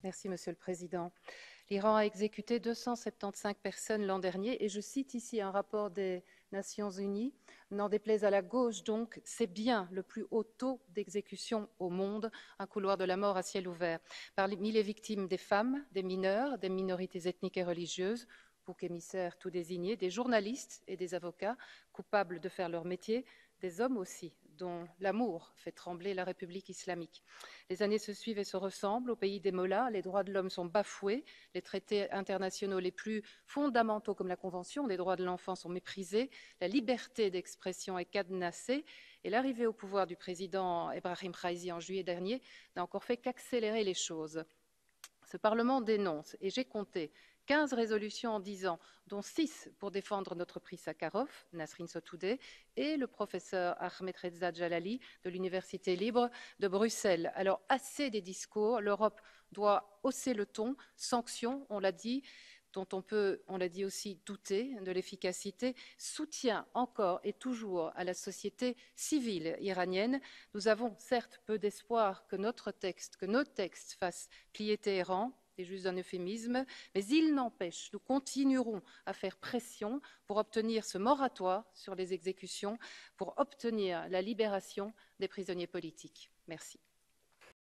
Merci, Monsieur le Président. L'Iran a exécuté 275 personnes l'an dernier et je cite ici un rapport des Nations Unies. N'en déplaise à la gauche, donc, c'est bien le plus haut taux d'exécution au monde, un couloir de la mort à ciel ouvert. Parmi les victimes, des femmes, des mineurs, des minorités ethniques et religieuses, boucs émissaires tout désignés, des journalistes et des avocats coupables de faire leur métier, des hommes aussi, dont l'amour fait trembler la République islamique. Les années se suivent et se ressemblent. Au pays des mollahs, les droits de l'homme sont bafoués, les traités internationaux les plus fondamentaux comme la Convention des droits de l'enfant sont méprisés, la liberté d'expression est cadenassée et l'arrivée au pouvoir du président Ebrahim Raisi en juillet dernier n'a encore fait qu'accélérer les choses. Ce Parlement dénonce, et j'ai compté, 15 résolutions en 10 ans, dont 6 pour défendre notre prix Sakharov, Nasrin Sotoudeh, et le professeur Ahmed Reza Jalali de l'Université libre de Bruxelles. Alors, assez des discours, l'Europe doit hausser le ton, sanctions, on l'a dit, dont on peut, on l'a dit aussi, douter de l'efficacité, soutien encore et toujours à la société civile iranienne. Nous avons certes peu d'espoir que nos textes fassent plier Téhéran, c'est juste un euphémisme, mais il n'empêche, nous continuerons à faire pression pour obtenir ce moratoire sur les exécutions, pour obtenir la libération des prisonniers politiques. Merci.